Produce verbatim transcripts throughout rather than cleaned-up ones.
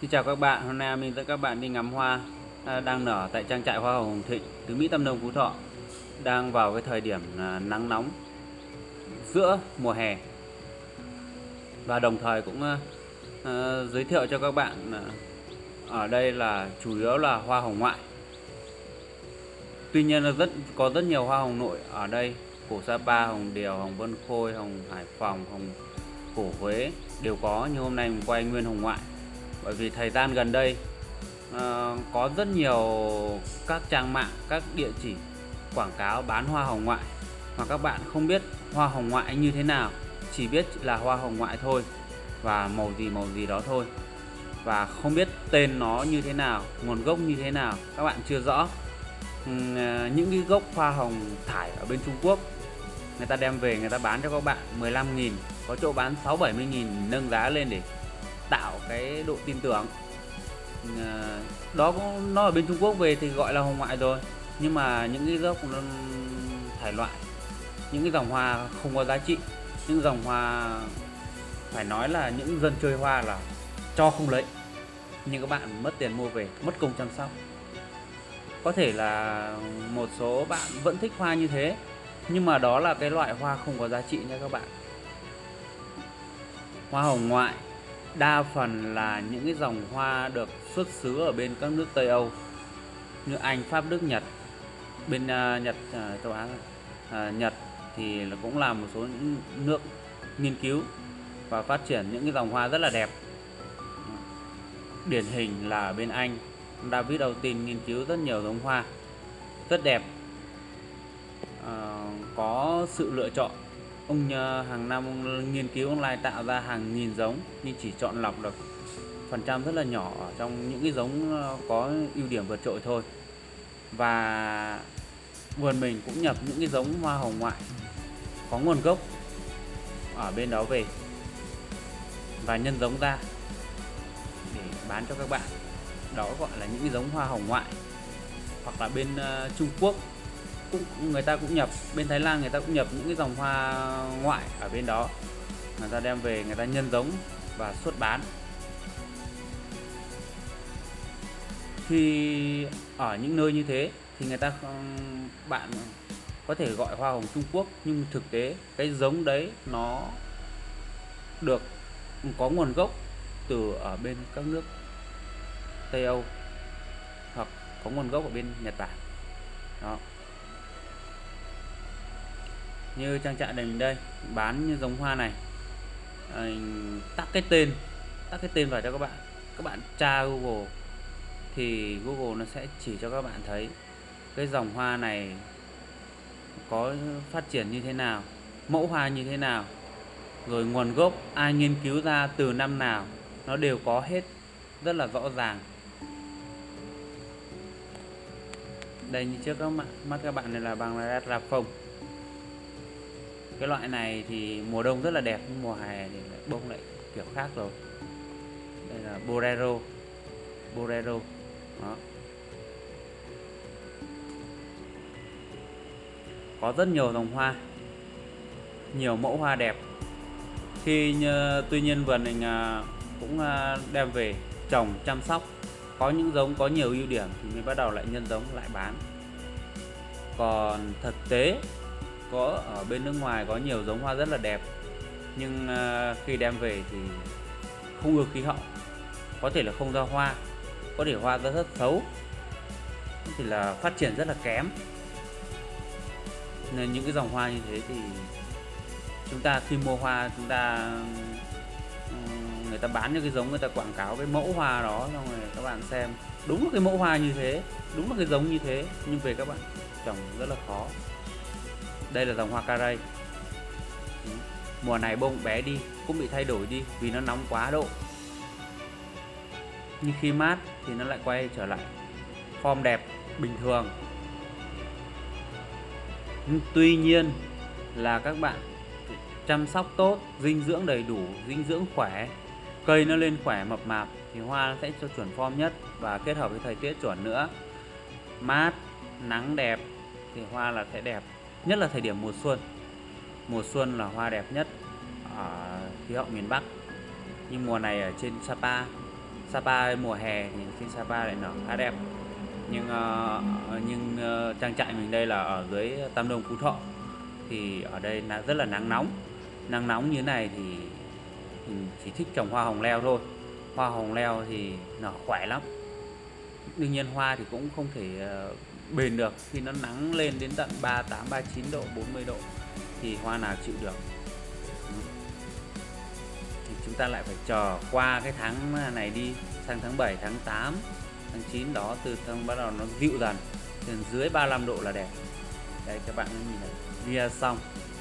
Xin chào các bạn, hôm nay mình dẫn các bạn đi ngắm hoa à, đang nở tại trang trại hoa hồng Hồng Thịnh, Tứ Mỹ Tam Nông, Phú Thọ. Đang vào cái thời điểm à, nắng nóng giữa mùa hè, và đồng thời cũng à, à, giới thiệu cho các bạn à, ở đây là chủ yếu là hoa hồng ngoại. Tuy nhiên là rất có rất nhiều hoa hồng nội ở đây, cổ Sa Pa, hồng Điều, hồng Vân Khôi, hồng Hải Phòng, hồng Cổ Huế đều có, nhưng hôm nay mình quay nguyên hồng ngoại. Bởi vì thời gian gần đây uh, có rất nhiều các trang mạng, các địa chỉ quảng cáo bán hoa hồng ngoại, mà các bạn không biết hoa hồng ngoại như thế nào, chỉ biết là hoa hồng ngoại thôi và màu gì màu gì đó thôi, và không biết tên nó như thế nào, nguồn gốc như thế nào, các bạn chưa rõ. Những cái gốc hoa hồng thải ở bên Trung Quốc, người ta đem về người ta bán cho các bạn mười lăm nghìn, có chỗ bán sáu bảy mươi nghìn, nâng giá lên để tạo cái độ tin tưởng. Đó nó ở bên Trung Quốc về thì gọi là hồng ngoại rồi, nhưng mà những cái gốc nó thải loại, những cái dòng hoa không có giá trị, những dòng hoa phải nói là những dân chơi hoa là cho không lấy, nhưng các bạn mất tiền mua về, mất công chăm sóc. Có thể là một số bạn vẫn thích hoa như thế, nhưng mà đó là cái loại hoa không có giá trị nha các bạn. Hoa hồng ngoại đa phần là những cái dòng hoa được xuất xứ ở bên các nước Tây Âu như Anh, Pháp, Đức, Nhật. Bên uh, Nhật, uh, châu Á, uh, Nhật thì là cũng là một số những nước nghiên cứu và phát triển những cái dòng hoa rất là đẹp. Điển hình là ở bên Anh, David Austin nghiên cứu rất nhiều giống hoa rất đẹp, uh, có sự lựa chọn. Ông uh, hàng năm ông nghiên cứu, ông lại tạo ra hàng nghìn giống, nhưng chỉ chọn lọc được phần trăm rất là nhỏ ở trong những cái giống có ưu điểm vượt trội thôi. Và vườn mình cũng nhập những cái giống hoa hồng ngoại có nguồn gốc ở bên đó về và nhân giống ra để bán cho các bạn. Đó gọi là những cái giống hoa hồng ngoại. Hoặc là bên uh, Trung Quốc cũng người ta cũng nhập, bên Thái Lan người ta cũng nhập những cái dòng hoa ngoại ở bên đó, người ta đem về, người ta nhân giống và xuất bán. Khi ở những nơi như thế thì người ta bạn có thể gọi hoa hồng Trung Quốc, nhưng thực tế cái giống đấy nó được có nguồn gốc từ ở bên các nước Tây Âu hoặc có nguồn gốc ở bên Nhật Bản. Đó. Như trang trại này mình đây bán như giống hoa này, à, tắt cái tên tắt cái tên vào cho các bạn. Các bạn tra Google thì Google nó sẽ chỉ cho các bạn thấy cái dòng hoa này có phát triển như thế nào, mẫu hoa như thế nào, rồi nguồn gốc ai nghiên cứu ra từ năm nào, nó đều có hết rất là rõ ràng. Đây, như trước các bạn, mắt các bạn này là Bangladesh Raphong. Cái loại này thì mùa đông rất là đẹp, nhưng mùa hè thì lại bông lại kiểu khác rồi. Đây là Bolero Bolero đó. Có rất nhiều dòng hoa, nhiều mẫu hoa đẹp. Khi như, tuy nhiên vườn mình cũng đem về trồng chăm sóc, có những giống có nhiều ưu điểm thì mới bắt đầu lại nhân giống lại bán. Còn thực tế có ở bên nước ngoài có nhiều giống hoa rất là đẹp, nhưng khi đem về thì không ưa khí hậu, có thể là không ra hoa, có thể hoa ra rất xấu, thì là phát triển rất là kém. Nên những cái dòng hoa như thế thì chúng ta khi mua hoa, chúng ta người ta bán những cái giống, người ta quảng cáo cái mẫu hoa đó, xong rồi các bạn xem đúng là cái mẫu hoa như thế, đúng là cái giống như thế, nhưng về các bạn trồng rất là khó. Đây là dòng hoa Carey. Mùa này bông bé đi, cũng bị thay đổi đi vì nó nóng quá độ, nhưng khi mát thì nó lại quay trở lại form đẹp bình thường. Nhưng tuy nhiên là các bạn chăm sóc tốt, dinh dưỡng đầy đủ, dinh dưỡng khỏe, cây nó lên khỏe mập mạp thì hoa nó sẽ cho chuẩn form nhất, và kết hợp với thời tiết chuẩn nữa, mát, nắng đẹp thì hoa là sẽ đẹp. Nhất là thời điểm mùa xuân. Mùa xuân là hoa đẹp nhất ở khí hậu miền Bắc. Nhưng mùa này ở trên Sapa Sapa mùa hè thì trên Sapa lại nở khá đẹp. Nhưng uh, nhưng uh, trang trại mình đây là ở dưới Tam Nông Phú Thọ, thì ở đây là rất là nắng nóng. Nắng nóng như thế này thì mình chỉ thích trồng hoa hồng leo thôi. Hoa hồng leo thì nở khỏe lắm. Đương nhiên hoa thì cũng không thể uh, bền được, khi nó nắng lên đến tận ba mươi tám, ba mươi chín độ, bốn mươi độ thì hoa nào chịu được. Thì chúng ta lại phải chờ qua cái tháng này đi, sang tháng bảy, tháng tám, tháng chín đó, từ tháng bắt đầu nó dịu dần, từ dưới ba mươi lăm độ là đẹp. Đây các bạn nhìn này, ria xong.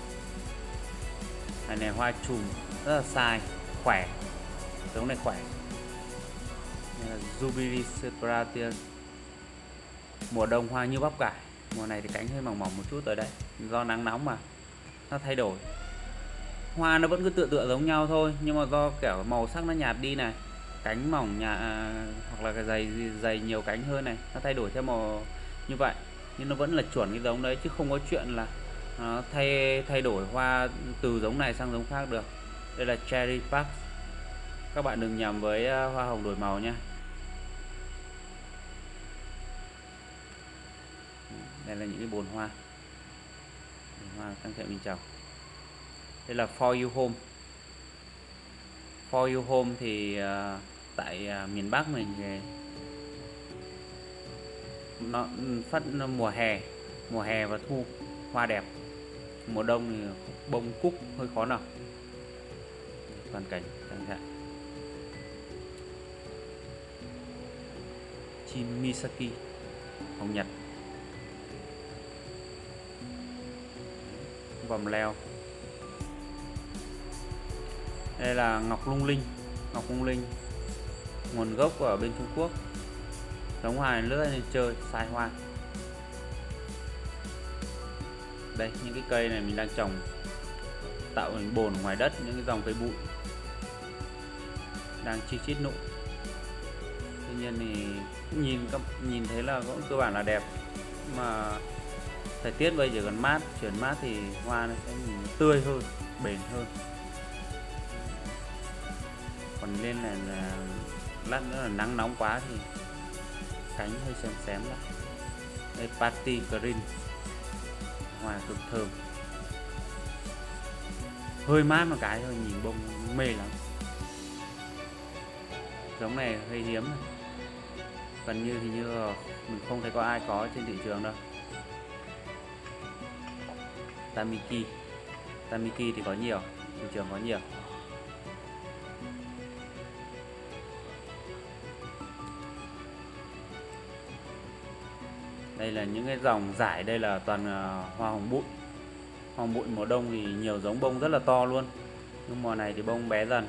Này, này hoa chùm rất là sai, khỏe, giống này khỏe. Đây là Jubilee Separation. Mùa đông hoa như bắp cải, mùa này thì cánh hơi mỏng mỏng một chút ở đây, do nắng nóng mà nó thay đổi. Hoa nó vẫn cứ tựa tựa giống nhau thôi, nhưng mà do kiểu màu sắc nó nhạt đi này, cánh mỏng nhà à, hoặc là cái dày dày nhiều cánh hơn này, nó thay đổi theo màu như vậy, nhưng nó vẫn là chuẩn cái giống đấy, chứ không có chuyện là nó thay thay đổi hoa từ giống này sang giống khác được. Đây là Cherry Park, các bạn đừng nhầm với hoa hồng đổi màu nha. Đây là những cái bồn hoa, bồn hoa trang trại mình trồng. Đây là For You Home. For You Home thì uh, tại uh, miền Bắc mình thì nó phát mùa hè, mùa hè và thu hoa đẹp. Mùa đông thì bông cúc hơi khó nào. Toàn cảnh trang trại. Chim Misaki, hồng nhật, vòng leo. Đây là ngọc lung linh. Ngọc lung linh nguồn gốc ở bên Trung Quốc. Giống hoa này lướt lên chơi, sai hoa. Đây, những cái cây này mình đang trồng tạo hình bồn ngoài đất, những cái dòng cây bụi đang chi chít nụ. Tuy nhiên thì nhìn nhìn thấy là cũng cơ bản là đẹp, mà thời tiết bây giờ gần mát, chuyển mát thì hoa nó sẽ nhìn tươi hơn, bền hơn. Còn lên là, là lát nữa là nắng nóng quá thì cánh hơi xém xém lại. Đây Party Green, hoa cực thơm, hơi mát một cái thôi nhìn bông mê lắm. Giống này hơi hiếm này, gần như thì như mình không thấy có ai có trên thị trường đâu. Tamiki, Tamiki thì có nhiều, thị trường có nhiều. Đây là những cái dòng giải, đây là toàn uh, hoa hồng bụi. Hoa hồng bụi mùa đông thì nhiều giống bông rất là to luôn, nhưng mùa này thì bông bé dần.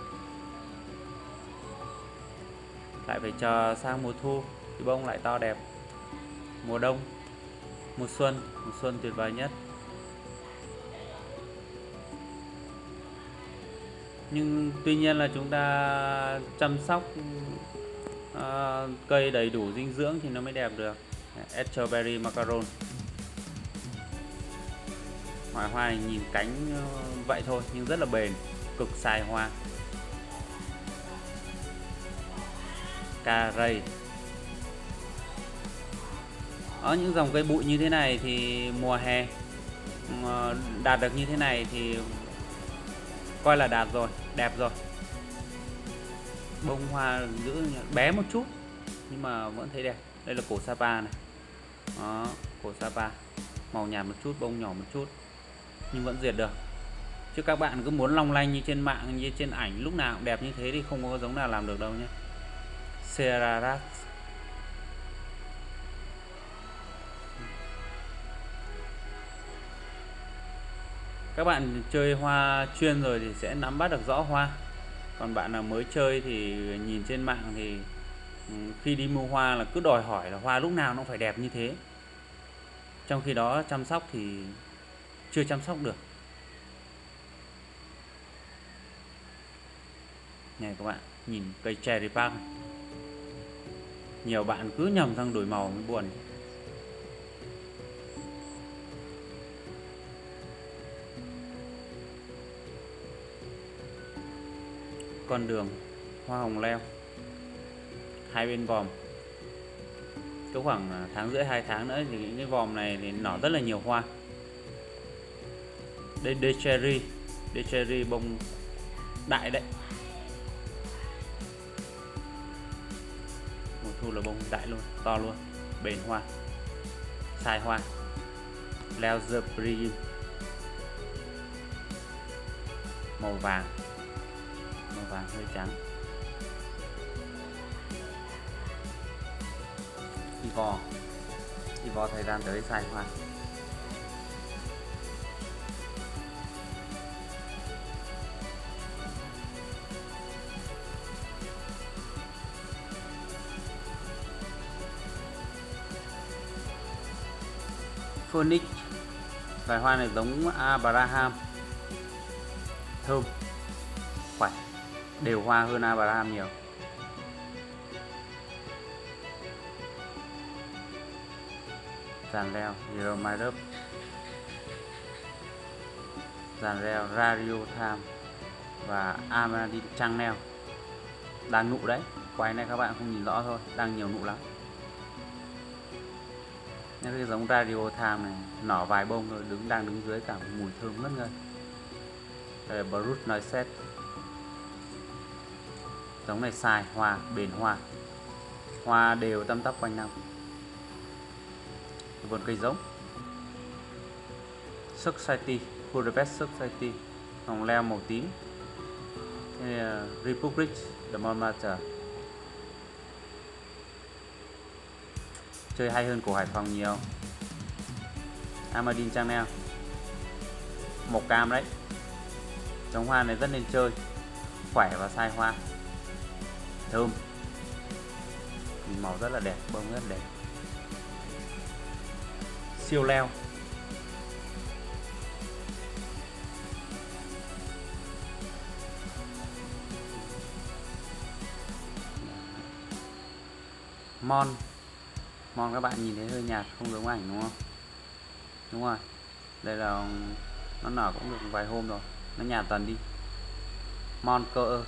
Lại phải chờ sang mùa thu thì bông lại to đẹp. Mùa đông, mùa xuân, mùa xuân tuyệt vời nhất. Nhưng tuy nhiên là chúng ta chăm sóc uh, cây đầy đủ dinh dưỡng thì nó mới đẹp được. Strawberry macaron. Ngoài hoa này nhìn cánh vậy thôi nhưng rất là bền, cực sai hoa. Cà rây. Ở những dòng cây bụi như thế này thì mùa hè đạt được như thế này thì coi là đạt rồi, đẹp rồi. Bông hoa giữ bé một chút nhưng mà vẫn thấy đẹp. Đây là cổ Sapa này. Đó, cổ Sapa màu nhạt một chút, bông nhỏ một chút nhưng vẫn diệt được. Chứ các bạn cứ muốn long lanh như trên mạng, như trên ảnh lúc nào cũng đẹp như thế thì không có giống nào làm được đâu nhé. Serarat. Các bạn chơi hoa chuyên rồi thì sẽ nắm bắt được rõ hoa. Còn bạn nào mới chơi thì nhìn trên mạng thì khi đi mua hoa là cứ đòi hỏi là hoa lúc nào nó phải đẹp như thế, trong khi đó chăm sóc thì chưa chăm sóc được. Này các bạn, nhìn cây Cherry Park này. Nhiều bạn cứ nhầm sang đổi màu mới buồn. Con đường, hoa hồng leo. hai bên vòm. Cứ khoảng tháng rưỡi hai tháng nữa thì những cái vòm này thì nở rất là nhiều hoa. Đây đây cherry, đây cherry bông đại đấy. Mùa thu là bông đại luôn, to luôn, bền hoa, sai hoa. Leozerbrim màu vàng, màu vàng hơi trắng. Ivor, Ivor thời gian tới sai hoa. Phoenix, loài hoa này giống Abraham, thơm, khỏe, đều hoa hơn Abraham nhiều. Dàn leo Euromyrus, dàn leo Radio Tham và Amadine Chanel đang nụ đấy. Quay này các bạn không nhìn rõ thôi, đang nhiều nụ lắm. Những cái giống Radio Tham này nở vài bông rồi, đứng đang đứng dưới cả mùi thơm ngất ngây. Đây là Bruce Noiset, giống này sai hoa, bền hoa, hoa đều tăm tắp quanh năm. Vườn cây giống Society, Budapest Society, hồng leo màu tím. Republic de Montmartre, chơi hay hơn của Hải Phòng nhiều. Amadine Chanel, màu cam đấy. Giống hoa này rất nên chơi, khỏe và sai hoa, thơm, màu rất là đẹp, bông rất đẹp. Siêu leo, Mon, Mon các bạn nhìn thấy hơi nhạt, không giống ảnh đúng không? Đúng rồi, đây là nó nở cũng được vài hôm rồi, nó nhạt dần đi. Mon cơ,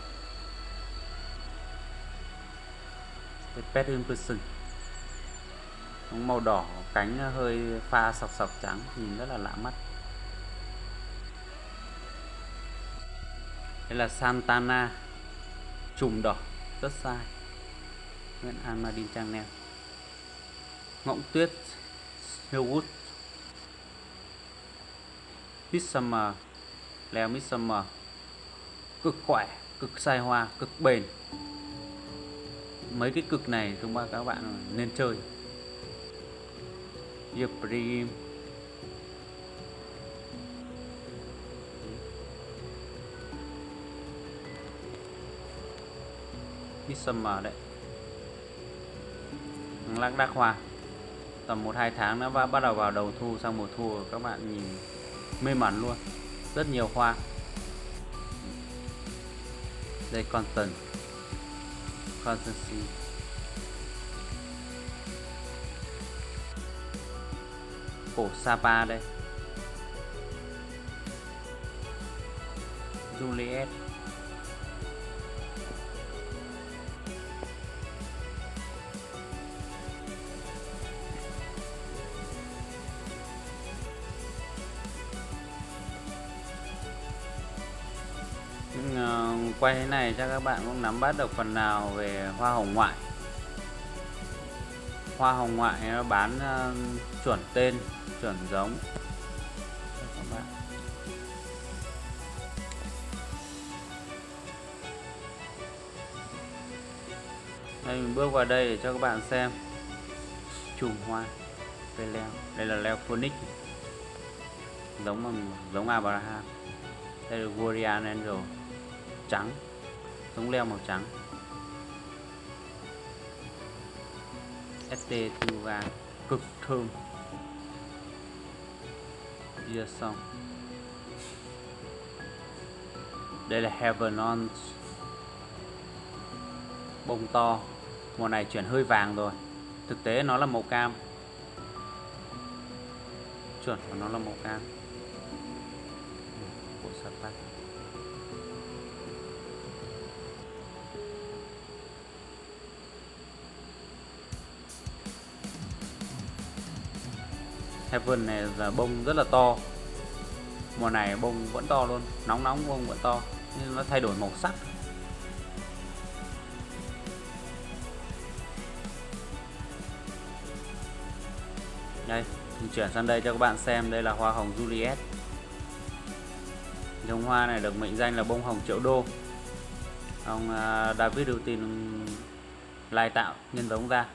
Pet Impression, màu đỏ, cánh hơi pha sọc sọc trắng, nhìn rất là lạ mắt. Đây là Santana, chùm đỏ, rất sai. Nguyễn Amadine Chanel, ngỗng tuyết Snowwood, Midsummer, leo Midsummer, cực khỏe, cực sai hoa, cực bền. Mấy cái cực này chúng ta các bạn nên chơi. Ypres, Midsummer đấy, lác đác hoa. Tầm một hai tháng nữa bắt đầu vào đầu thu, sang mùa thu các bạn nhìn mê mẩn luôn, rất nhiều hoa. Đây Constant, Constancy, cổ Sapa đây, Juliet, quay thế này cho các bạn cũng nắm bắt được phần nào về hoa hồng ngoại. Hoa hồng ngoại nó bán uh, chuẩn tên, chuẩn giống cho các bạn. Đây mình bước vào đây để cho các bạn xem chùm hoa cây leo. Đây là leo Phoenix, giống mà giống Abraham. Đây là Guardian Angel, trắng, giống leo màu trắng. ét tê Tuva, cực thơm. Giờ xong. Đây là Heaven on, bông to, mùa này chuyển hơi vàng rồi, thực tế nó là màu cam, chuẩn của nó là màu cam. Của Sapa. Heaven này là bông rất là to, mùa này bông vẫn to luôn, nóng nóng bông vẫn to nhưng nó thay đổi màu sắc. Đây, mình chuyển sang đây cho các bạn xem, đây là hoa hồng Juliet. Dòng hoa này được mệnh danh là bông hồng triệu đô. Ông David Rutin lai tạo nhân giống ra.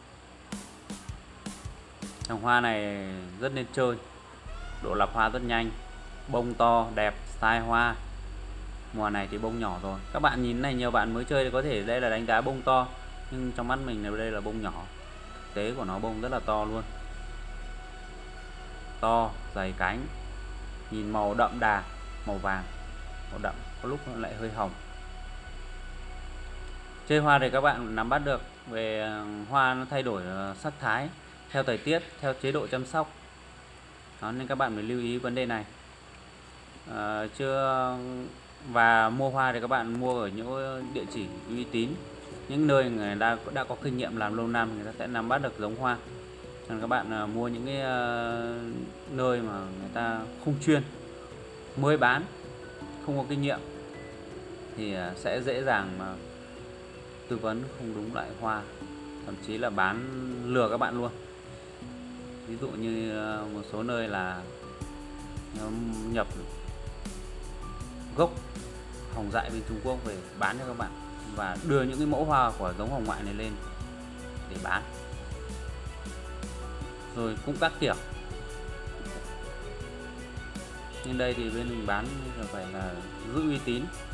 Dòng hoa này rất nên chơi, độ lặp hoa rất nhanh, bông to đẹp, style hoa. Mùa này thì bông nhỏ rồi, các bạn nhìn này, nhiều bạn mới chơi thì có thể đây là đánh giá bông to, nhưng trong mắt mình là đây là bông nhỏ. Thực tế của nó bông rất là to luôn, to, dày cánh, nhìn màu đậm đà, màu vàng, màu đậm, có lúc nó lại hơi hồng. Chơi hoa thì các bạn nắm bắt được về hoa nó thay đổi sắc thái theo thời tiết, theo chế độ chăm sóc. Đó, nên các bạn phải lưu ý vấn đề này. À, chưa và mua hoa thì các bạn mua ở những địa chỉ uy tín, những nơi người ta đã có kinh nghiệm làm lâu năm, người ta sẽ nắm bắt được giống hoa. Còn các bạn uh, mua những cái uh, nơi mà người ta không chuyên, mới bán, không có kinh nghiệm thì uh, sẽ dễ dàng mà tư vấn không đúng loại hoa, thậm chí là bán lừa các bạn luôn. Ví dụ như uh, một số nơi là nhập gốc hồng dại bên Trung Quốc về bán cho các bạn và đưa những cái mẫu hoa của giống hồng ngoại này lên để bán, rồi cũng các kiểu. Nhưng đây thì bên mình bán phải là giữ uy tín,